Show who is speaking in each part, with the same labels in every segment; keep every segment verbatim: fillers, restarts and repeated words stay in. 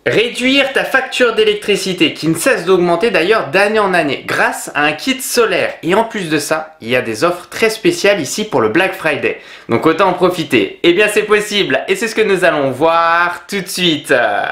Speaker 1: Réduire ta facture d'électricité qui ne cesse d'augmenter d'ailleurs d'année en année grâce à un kit solaire. Et en plus de ça, il y a des offres très spéciales ici pour le Black Friday. Donc autant en profiter. Eh bien c'est possible et c'est ce que nous allons voir tout de suite.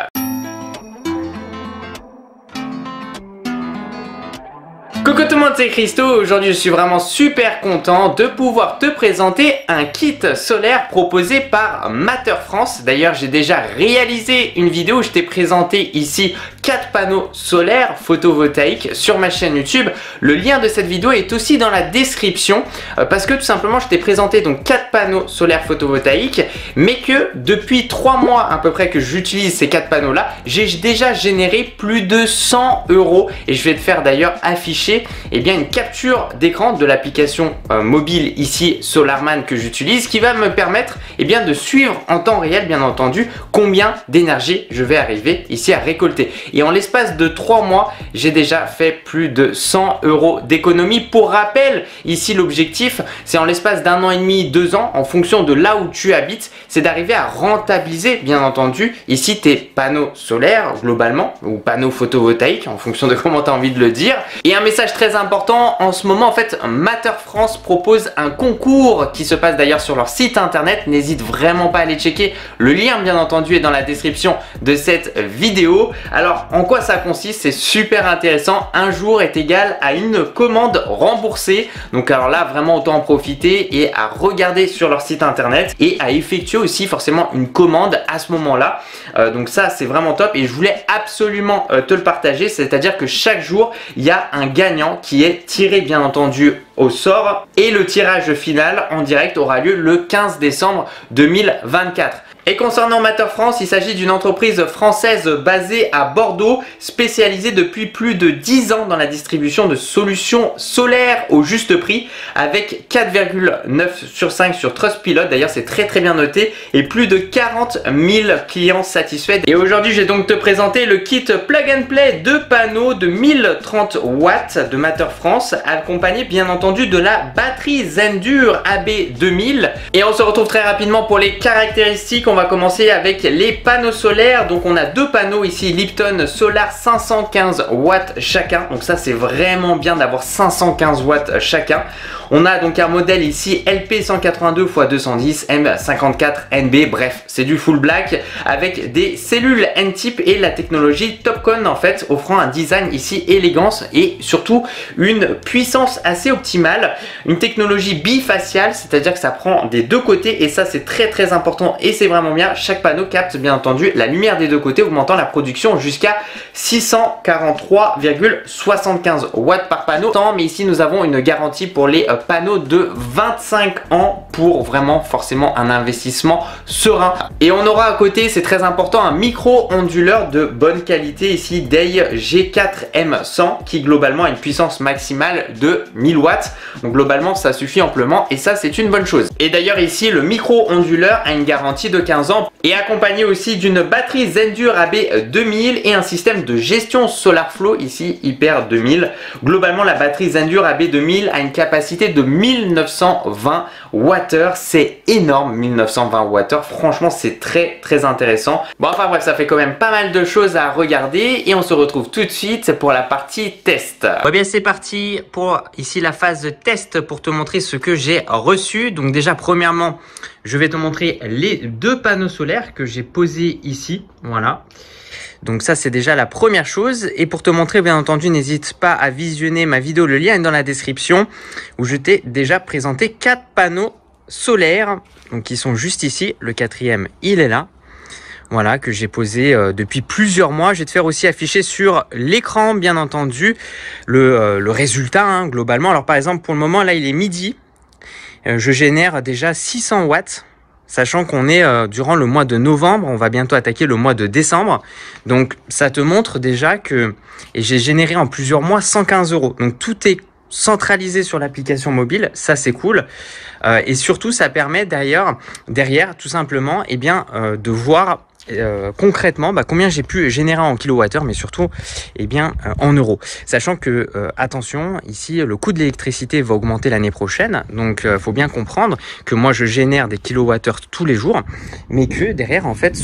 Speaker 1: Coucou tout le monde, c'est Christo. Aujourd'hui je suis vraiment super content de pouvoir te présenter un kit solaire proposé par Matter France. D'ailleurs j'ai déjà réalisé une vidéo où je t'ai présenté ici quatre panneaux solaires photovoltaïques sur ma chaîne YouTube. Le lien de cette vidéo est aussi dans la description euh, parce que tout simplement je t'ai présenté donc quatre panneaux solaires photovoltaïques, mais que depuis trois mois à peu près que j'utilise ces quatre panneaux là, j'ai déjà généré plus de cent euros et je vais te faire d'ailleurs afficher et eh bien une capture d'écran de l'application euh, mobile ici Solarman que j'utilise, qui va me permettre et eh bien de suivre en temps réel bien entendu combien d'énergie je vais arriver ici à récolter. Et en l'espace de trois mois j'ai déjà fait plus de cent euros d'économie. Pour rappel, ici l'objectif c'est en l'espace d'un an et demi, deux ans en fonction de là où tu habites, c'est d'arriver à rentabiliser bien entendu ici tes panneaux solaires globalement ou panneaux photovoltaïques en fonction de comment tu as envie de le dire. Et un message très important, en ce moment en fait Matter France propose un concours qui se passe d'ailleurs sur leur site internet, n'hésite vraiment pas à aller checker, le lien bien entendu est dans la description de cette vidéo. Alors en quoi ça consiste? C'est super intéressant, un jour est égal à une commande remboursée, donc alors là vraiment autant en profiter et à regarder sur leur site internet et à effectuer aussi forcément une commande à ce moment là. Euh, donc ça c'est vraiment top et je voulais absolument euh, te le partager, c'est à dire que chaque jour il y a un gagnant qui est tiré bien entendu au sort et le tirage final en direct aura lieu le quinze décembre deux mille vingt-quatre. Et concernant Matter France, il s'agit d'une entreprise française basée à Bordeaux, spécialisée depuis plus de dix ans dans la distribution de solutions solaires au juste prix, avec quatre virgule neuf sur cinq sur Trustpilot, d'ailleurs c'est très très bien noté, et plus de quarante mille clients satisfaits. Et aujourd'hui je vais donc te présenter le kit Plug and Play de panneaux de mille trente watts de Matter France, accompagné bien entendu de la batterie Zendur A B deux mille. Et on se retrouve très rapidement pour les caractéristiques. On va commencer avec les panneaux solaires. Donc on a deux panneaux ici Lipton Solar cinq cent quinze watts chacun. Donc ça c'est vraiment bien d'avoir cinq cent quinze watts chacun. On a donc un modèle ici L P cent quatre-vingt-deux par deux cent dix M cinquante-quatre N B. Bref, c'est du full black avec des cellules N-type et la technologie Topcon en fait, offrant un design ici élégance et surtout une puissance assez optimale. Une technologie bifaciale, c'est-à-dire que ça prend des deux côtés et ça c'est très très important et c'est vraiment bien. Chaque panneau capte bien entendu la lumière des deux côtés, augmentant la production jusqu'à six cent quarante-trois virgule soixante-quinze watts par panneau. Mais ici nous avons une garantie pour les panneaux de vingt-cinq ans pour vraiment forcément un investissement serein. Et on aura à côté, c'est très important, un micro-onduleur de bonne qualité ici Day G quatre M cent qui globalement a une puissance maximale de mille watts. Donc globalement ça suffit amplement et ça c'est une bonne chose. Et d'ailleurs ici le micro-onduleur a une garantie de quinze ans et accompagné aussi d'une batterie Zendur A B deux mille et un système de gestion SolarFlow ici Hyper deux mille. Globalement la batterie Zendur A B deux mille a une capacité de mille neuf cent vingt wattheures, c'est énorme. Mille neuf cent vingt wattheures, franchement c'est très très intéressant. Bon enfin bref, ça fait quand même pas mal de choses à regarder et on se retrouve tout de suite pour la partie test. Bon bien c'est parti pour ici la phase de test pour te montrer ce que j'ai reçu. Donc déjà premièrement je vais te montrer les deux panneaux solaires que j'ai posés ici, voilà. Donc ça c'est déjà la première chose et pour te montrer bien entendu n'hésite pas à visionner ma vidéo, le lien est dans la description où je t'ai déjà présenté quatre panneaux solaires donc qui sont juste ici, le quatrième il est là, voilà, que j'ai posé euh, depuis plusieurs mois. Je vais te faire aussi afficher sur l'écran bien entendu le, euh, le résultat hein, globalement. Alors par exemple pour le moment là il est midi, euh, je génère déjà six cents watts. Sachant qu'on est euh, durant le mois de novembre, on va bientôt attaquer le mois de décembre. Donc ça te montre déjà que, et j'ai généré en plusieurs mois cent quinze euros. Donc tout est centralisé sur l'application mobile, ça c'est cool. Euh, et surtout ça permet d'ailleurs, derrière tout simplement, eh bien, euh, de voir Euh, concrètement bah, combien j'ai pu générer en kilowattheure, mais surtout eh bien, euh, en euros. Sachant que, euh, attention, ici le coût de l'électricité va augmenter l'année prochaine, donc il euh, faut bien comprendre que moi je génère des kilowattheures tous les jours, mais que derrière en fait ce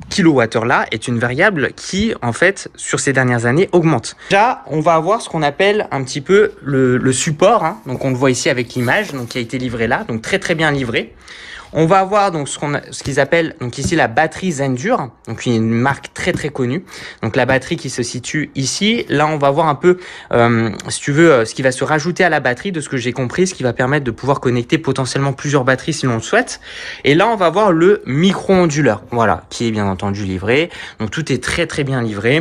Speaker 1: kilowattheure là est une variable qui, en fait, sur ces dernières années, augmente. Déjà, on va avoir ce qu'on appelle un petit peu le, le support. Hein. Donc, on le voit ici avec l'image, donc qui a été livré là, donc très très bien livré. On va avoir donc ce qu'on a, ce qu'ils appellent donc ici la batterie Zendure, donc une marque très très connue. Donc la batterie qui se situe ici. Là, on va voir un peu, euh, si tu veux, ce qui va se rajouter à la batterie, de ce que j'ai compris, ce qui va permettre de pouvoir connecter potentiellement plusieurs batteries si l'on le souhaite. Et là, on va voir le micro-onduleur, voilà, qui est bien entendu livré. Donc tout est très très bien livré.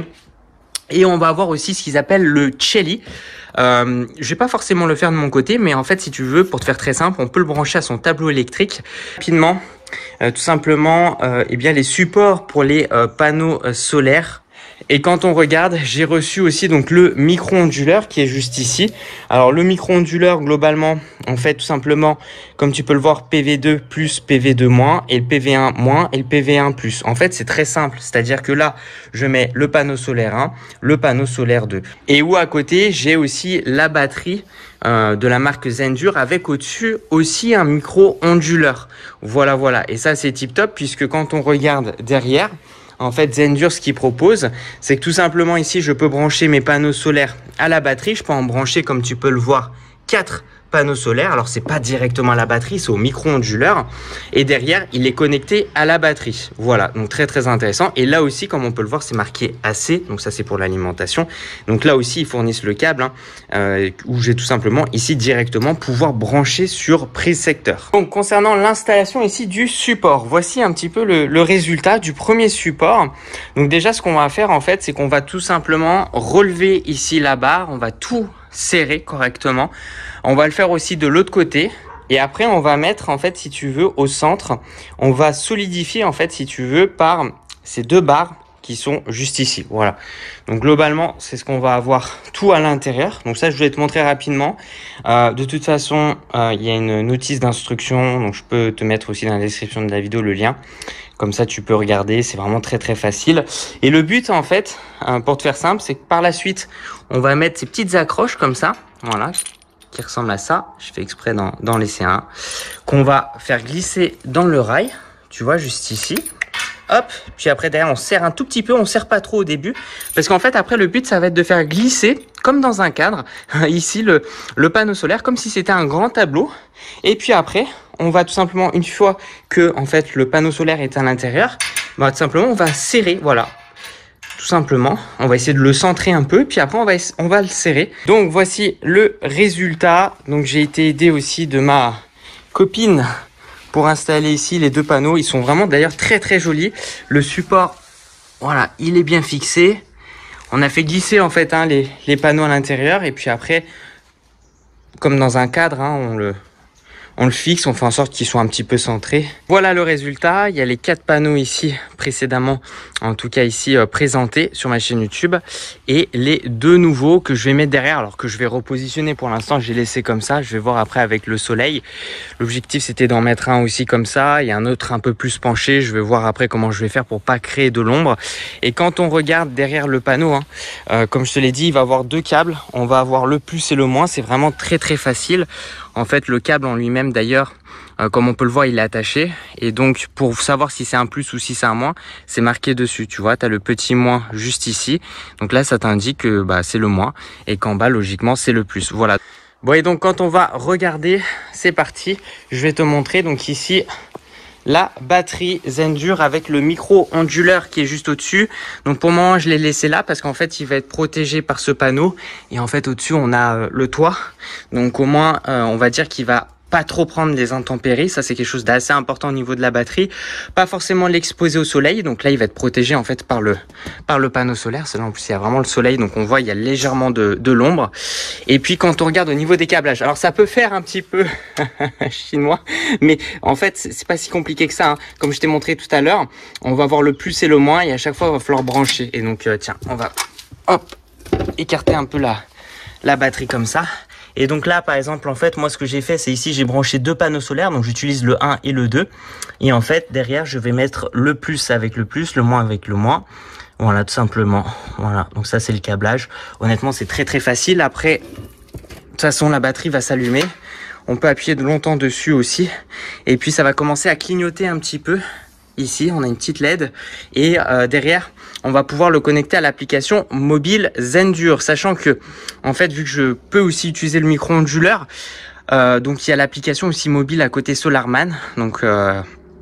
Speaker 1: Et on va avoir aussi ce qu'ils appellent le Chelly. Euh, je vais pas forcément le faire de mon côté, mais en fait, si tu veux, pour te faire très simple, on peut le brancher à son tableau électrique rapidement. Euh, tout simplement, euh, eh bien les supports pour les euh, panneaux euh, solaires. Et quand on regarde, j'ai reçu aussi donc le micro-onduleur qui est juste ici. Alors le micro-onduleur globalement, en fait tout simplement, comme tu peux le voir, P V deux plus, P V deux moins, et le P V un moins et le P V un plus. En fait c'est très simple, c'est-à-dire que là je mets le panneau solaire un, le panneau solaire deux. Et où à côté j'ai aussi la batterie euh, de la marque Zendure avec au-dessus aussi un micro-onduleur. Voilà voilà, et ça c'est tip top puisque quand on regarde derrière, en fait, Zendure, ce qu'il propose, c'est que tout simplement ici, je peux brancher mes panneaux solaires à la batterie. Je peux en brancher, comme tu peux le voir, quatre panneaux solaires. Alors, c'est pas directement à la batterie, c'est au micro-onduleur. Et derrière, il est connecté à la batterie. Voilà, donc très très intéressant. Et là aussi, comme on peut le voir, c'est marqué A C. Donc ça, c'est pour l'alimentation. Donc là aussi, ils fournissent le câble, hein, euh, où j'ai tout simplement ici directement pouvoir brancher sur prise secteur. Donc concernant l'installation ici du support, voici un petit peu le, le résultat du premier support. Donc déjà, ce qu'on va faire en fait, c'est qu'on va tout simplement relever ici la barre. On va tout serrer correctement. On va le faire aussi de l'autre côté. Et après, on va mettre, en fait, si tu veux, au centre, on va solidifier, en fait, si tu veux, par ces deux barres qui sont juste ici. Voilà. Donc, globalement, c'est ce qu'on va avoir tout à l'intérieur. Donc, ça, je vais te montrer rapidement. Euh, de toute façon, euh, il y a une notice d'instruction. Donc, je peux te mettre aussi dans la description de la vidéo le lien. Comme ça, tu peux regarder. C'est vraiment très, très facile. Et le but, en fait, euh, pour te faire simple, c'est que par la suite, on va mettre ces petites accroches comme ça. Voilà. Qui ressemble à ça, je fais exprès d'en laisser un, qu'on va faire glisser dans le rail, tu vois, juste ici. Hop, puis après derrière on serre un tout petit peu, on serre pas trop au début, parce qu'en fait après le but ça va être de faire glisser, comme dans un cadre, ici le, le panneau solaire, comme si c'était un grand tableau. Et puis après, on va tout simplement, une fois que en fait le panneau solaire est à l'intérieur, bah, tout simplement on va serrer, voilà. Tout simplement, on va essayer de le centrer un peu, puis après on va, on va le serrer. Donc voici le résultat. Donc j'ai été aidé aussi de ma copine pour installer ici les deux panneaux. Ils sont vraiment d'ailleurs très très jolis. Le support, voilà, il est bien fixé. On a fait glisser en fait hein, les, les panneaux à l'intérieur, et puis après, comme dans un cadre, hein, on le... On le fixe, on fait en sorte qu'ils soient un petit peu centrés. Voilà le résultat. Il y a les quatre panneaux ici précédemment, en tout cas ici euh, présentés sur ma chaîne YouTube. Et les deux nouveaux que je vais mettre derrière, alors que je vais repositionner pour l'instant. J'ai laissé comme ça. Je vais voir après avec le soleil. L'objectif c'était d'en mettre un aussi comme ça et un autre un peu plus penché. Je vais voir après comment je vais faire pour pas créer de l'ombre. Et quand on regarde derrière le panneau, hein, euh, comme je te l'ai dit, il va avoir deux câbles. On va avoir le plus et le moins. C'est vraiment très très facile. En fait, le câble en lui-même, d'ailleurs, euh, comme on peut le voir, il est attaché. Et donc, pour savoir si c'est un plus ou si c'est un moins, c'est marqué dessus. Tu vois, tu as le petit moins juste ici. Donc là, ça t'indique que bah, c'est le moins et qu'en bas, logiquement, c'est le plus. Voilà. Bon, et donc, quand on va regarder, c'est parti. Je vais te montrer. Donc ici, la batterie Zendure avec le micro-onduleur qui est juste au-dessus. Donc pour le moment, je l'ai laissé là parce qu'en fait, il va être protégé par ce panneau. Et en fait, au-dessus, on a euh, le toit. Donc au moins, euh, on va dire qu'il va pas trop prendre les intempéries. Ça, c'est quelque chose d'assez important au niveau de la batterie. Pas forcément l'exposer au soleil. Donc là, il va être protégé en fait par le par le panneau solaire. C'est là en plus, il y a vraiment le soleil. Donc on voit, il y a légèrement de, de l'ombre. Et puis quand on regarde au niveau des câblages, alors ça peut faire un petit peu chinois, mais en fait, c'est pas si compliqué que ça. Hein. Comme je t'ai montré tout à l'heure, on va voir le plus et le moins. Et à chaque fois, il va falloir brancher. Et donc, euh, tiens, on va hop écarter un peu la la batterie comme ça. Et donc là, par exemple, en fait, moi, ce que j'ai fait, c'est ici, j'ai branché deux panneaux solaires. Donc, j'utilise le un et le deux. Et en fait, derrière, je vais mettre le plus avec le plus, le moins avec le moins. Voilà, tout simplement. Voilà, donc ça, c'est le câblage. Honnêtement, c'est très, très facile. Après, de toute façon, la batterie va s'allumer. On peut appuyer de longtemps dessus aussi. Et puis, ça va commencer à clignoter un petit peu. ici on a une petite L E D et euh, derrière on va pouvoir le connecter à l'application mobile Zendur, sachant que en fait vu que je peux aussi utiliser le micro onduleur, euh, donc il y a l'application aussi mobile à côté Solarman, donc euh,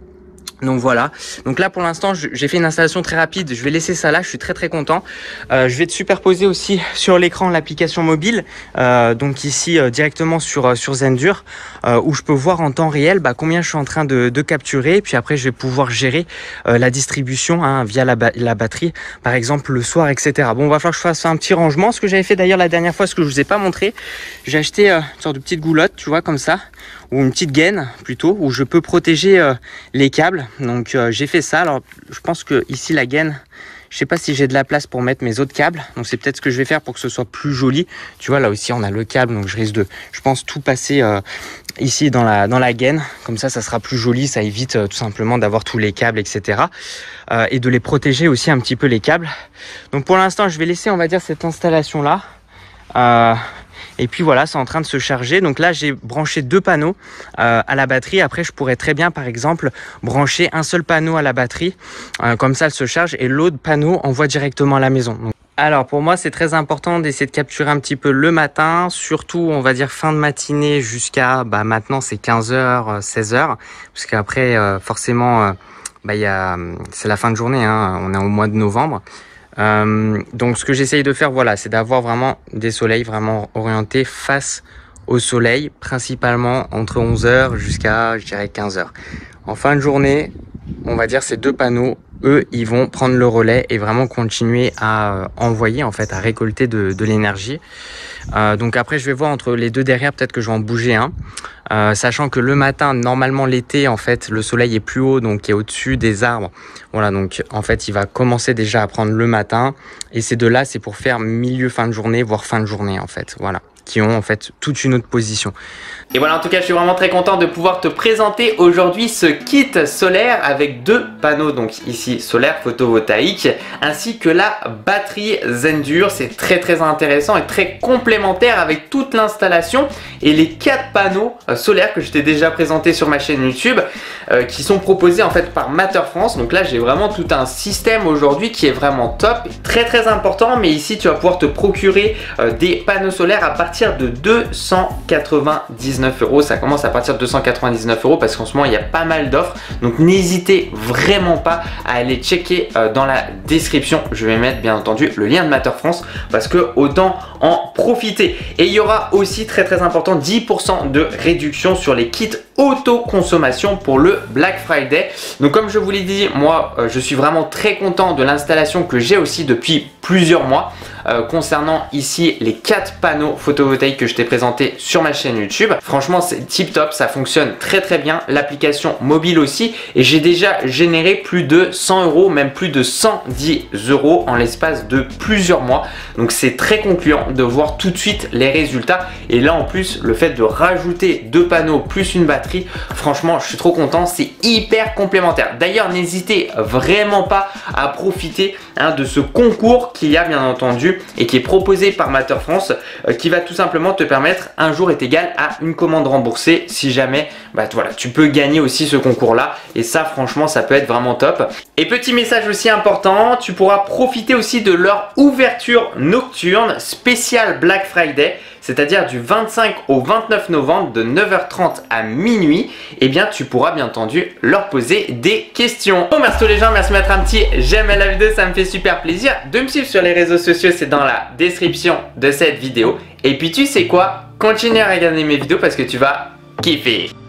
Speaker 1: Donc voilà, donc là pour l'instant j'ai fait une installation très rapide, je vais laisser ça là, je suis très très content. Euh, je vais te superposer aussi sur l'écran l'application mobile, euh, donc ici euh, directement sur, sur Zendur, euh, où je peux voir en temps réel bah, combien je suis en train de, de capturer, puis après je vais pouvoir gérer euh, la distribution hein, via la, ba la batterie, par exemple le soir, et cetera. Bon, on va falloir que je fasse un petit rangement, ce que j'avais fait d'ailleurs la dernière fois, ce que je vous ai pas montré, j'ai acheté euh, une sorte de petite goulotte, tu vois, comme ça, ou une petite gaine plutôt, où je peux protéger euh, les câbles. Donc euh, j'ai fait ça. Alors je pense que ici la gaine, je sais pas si j'ai de la place pour mettre mes autres câbles, donc c'est peut-être ce que je vais faire pour que ce soit plus joli. Tu vois, là aussi on a le câble, donc je risque de, je pense, tout passer euh, ici dans la dans la gaine, comme ça ça sera plus joli, ça évite euh, tout simplement d'avoir tous les câbles, etc. Euh, et de les protéger aussi un petit peu les câbles. Donc pour l'instant je vais laisser, on va dire, cette installation là. Euh, Et puis voilà, c'est en train de se charger. Donc là, j'ai branché deux panneaux euh, à la batterie. Après, je pourrais très bien, par exemple, brancher un seul panneau à la batterie. Euh, comme ça, elle se charge et l'autre panneau envoie directement à la maison. Donc, alors, pour moi, c'est très important d'essayer de capturer un petit peu le matin. Surtout, on va dire fin de matinée jusqu'à, bah, maintenant, c'est quinze heures, seize heures. Parce qu'après, euh, forcément, euh, bah, y a, c'est la fin de journée. Hein, on est au mois de novembre. Euh, donc ce que j'essaye de faire, voilà, c'est d'avoir vraiment des soleils vraiment orientés face au soleil, principalement entre onze heures jusqu'à, je dirais, quinze heures. En fin de journée, on va dire ces deux panneaux, eux, ils vont prendre le relais et vraiment continuer à euh, envoyer, en fait, à récolter de, de l'énergie. Euh, donc après, je vais voir entre les deux derrière, peut-être que je vais en bouger un. Euh, sachant que le matin, normalement l'été, en fait, le soleil est plus haut, donc est au-dessus des arbres. Voilà, donc en fait, il va commencer déjà à prendre le matin. Et ces deux-là, c'est pour faire milieu, fin de journée, voire fin de journée, en fait. Voilà, qui ont en fait toute une autre position. Et voilà, en tout cas, je suis vraiment très content de pouvoir te présenter aujourd'hui ce kit solaire avec deux panneaux, donc ici solaire photovoltaïque, ainsi que la batterie Zendur. C'est très très intéressant et très complémentaire avec toute l'installation et les quatre panneaux solaires que je t'ai déjà présenté sur ma chaîne YouTube, euh, qui sont proposés en fait par Matter France. Donc là, j'ai vraiment tout un système aujourd'hui qui est vraiment top, très très important. Mais ici, tu vas pouvoir te procurer euh, des panneaux solaires à partir de deux cent quatre-vingt-dix-neuf euros. Ça commence à partir de deux cent quatre-vingt-dix-neuf euros parce qu'en ce moment il y a pas mal d'offres, donc n'hésitez vraiment pas à aller checker euh, dans la description. Je vais mettre bien entendu le lien de Matter France parce que autant en profiter. Et il y aura aussi très très important dix pour cent de réduction sur les kits autoconsommation pour le Black Friday. Donc comme je vous l'ai dit, moi euh, je suis vraiment très content de l'installation que j'ai aussi depuis plusieurs mois. Euh, concernant ici les quatre panneaux photovoltaïques que je t'ai présenté sur ma chaîne YouTube. Franchement, c'est tip top, ça fonctionne très très bien. L'application mobile aussi, et j'ai déjà généré plus de cent euros, même plus de cent dix euros en l'espace de plusieurs mois. Donc c'est très concluant de voir tout de suite les résultats. Et là en plus, le fait de rajouter deux panneaux plus une batterie, franchement, je suis trop content. C'est hyper complémentaire. D'ailleurs, n'hésitez vraiment pas à profiter hein, de ce concours qu'il y a bien entendu et qui est proposé par Matter France, euh, qui va tout simplement te permettre un jour est égal à une commande remboursée si jamais bah, voilà, tu peux gagner aussi ce concours là, et ça franchement ça peut être vraiment top. Et petit message aussi important, tu pourras profiter aussi de leur ouverture nocturne spéciale Black Friday, c'est-à-dire du vingt-cinq au vingt-neuf novembre de neuf heures trente à minuit. Et eh bien tu pourras bien entendu leur poser des questions. Bon, merci tous les gens, merci de mettre un petit j'aime à la vidéo, ça me fait super plaisir. De me suivre sur les réseaux sociaux, c'est dans la description de cette vidéo. Et puis tu sais quoi, continue à regarder mes vidéos parce que tu vas kiffer.